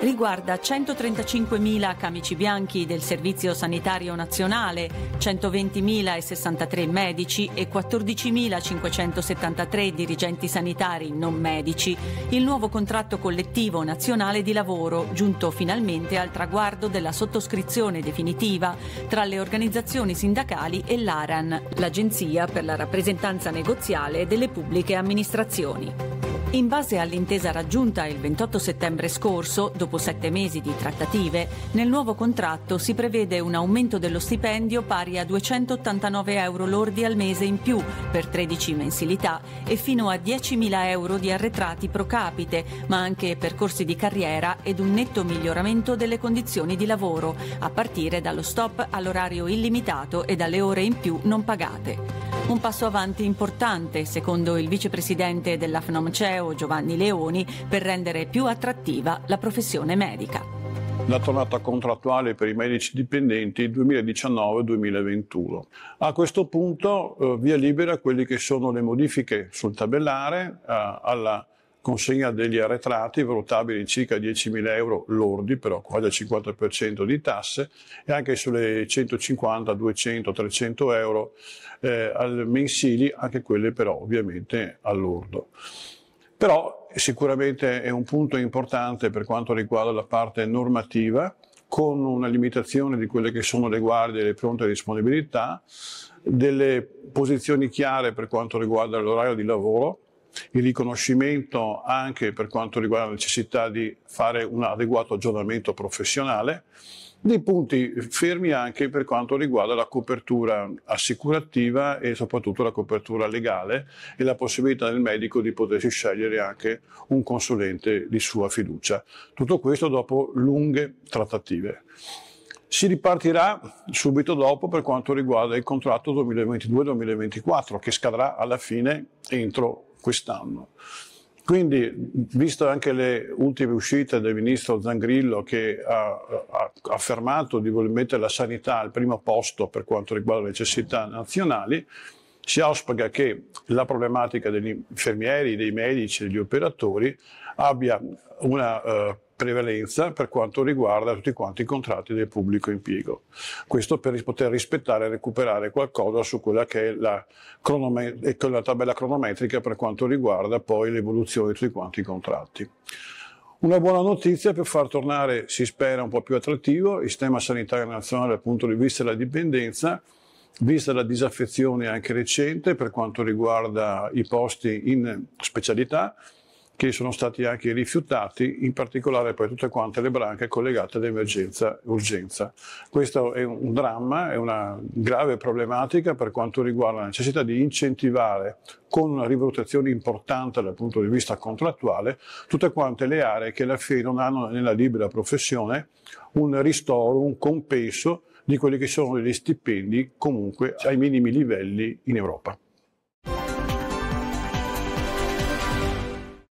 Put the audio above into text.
Riguarda 135.000 camici bianchi del Servizio Sanitario Nazionale, 120.063 medici e 14.573 dirigenti sanitari non medici, il nuovo contratto collettivo nazionale di lavoro, giunto finalmente al traguardo della sottoscrizione definitiva tra le organizzazioni sindacali e l'ARAN, l'Agenzia per la rappresentanza negoziale delle pubbliche amministrazioni. In base all'intesa raggiunta il 28 settembre scorso, dopo 7 mesi di trattative, nel nuovo contratto si prevede un aumento dello stipendio pari a 289 euro lordi al mese in più per 13 mensilità e fino a 10.000 euro di arretrati pro capite, ma anche percorsi di carriera ed un netto miglioramento delle condizioni di lavoro, a partire dallo stop all'orario illimitato e dalle ore in più non pagate. Un passo avanti importante, secondo il vicepresidente dell'AFNOMCEO Giovanni Leoni, per rendere più attrattiva la professione medica. La tornata contrattuale per i medici dipendenti 2019-2021. A questo punto via libera a quelle che sono le modifiche sul tabellare, alla consegna degli arretrati valutabili in circa 10.000 euro lordi, però quasi al 50% di tasse, e anche sulle 150, 200, 300 euro al mensili, anche quelle però ovviamente al lordo. Però sicuramente è un punto importante per quanto riguarda la parte normativa, con una limitazione di quelle che sono le guardie e le pronte disponibilità, delle posizioni chiare per quanto riguarda l'orario di lavoro, il riconoscimento anche per quanto riguarda la necessità di fare un adeguato aggiornamento professionale, dei punti fermi anche per quanto riguarda la copertura assicurativa e soprattutto la copertura legale e la possibilità del medico di potersi scegliere anche un consulente di sua fiducia. Tutto questo dopo lunghe trattative. Si ripartirà subito dopo per quanto riguarda il contratto 2022-2024 che scadrà alla fine entro quest'anno. Quindi, visto anche le ultime uscite del ministro Zangrillo che ha affermato di voler mettere la sanità al primo posto per quanto riguarda le necessità nazionali, si auspica che la problematica degli infermieri, dei medici, degli operatori abbia una prevalenza per quanto riguarda tutti quanti i contratti del pubblico impiego. Questo per poter rispettare e recuperare qualcosa su quella che è la tabella cronometrica per quanto riguarda poi l'evoluzione di tutti quanti i contratti. Una buona notizia per far tornare, si spera, un po' più attrattivo il sistema sanitario nazionale dal punto di vista della dipendenza, vista la disaffezione anche recente per quanto riguarda i posti in specialità, che sono stati anche rifiutati, in particolare per tutte quante le branche collegate all'emergenza e urgenza. Questo è un dramma, è una grave problematica per quanto riguarda la necessità di incentivare con una rivalutazione importante dal punto di vista contrattuale tutte quante le aree che alla fine non hanno nella libera professione un ristoro, un compenso di quelli che sono gli stipendi comunque ai minimi livelli in Europa.